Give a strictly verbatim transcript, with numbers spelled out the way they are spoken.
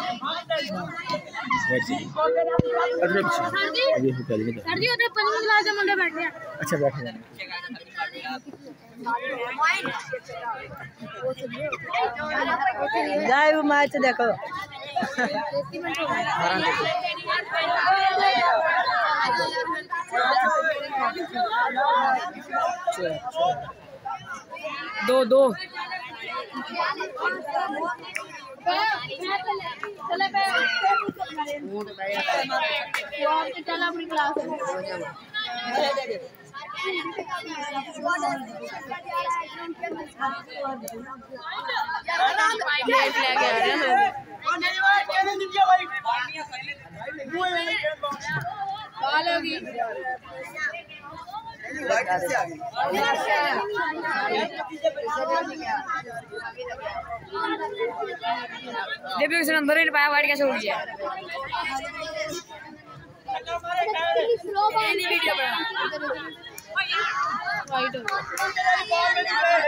अभी हो कर सर जी उधर पंद्रह क्लास में मुंडे बैठ गया। अच्छा बैठ गया। जाए वो मैच देखो। दो दो डेब्यू नंबर नहीं पाया वाइट कैसे हो गया।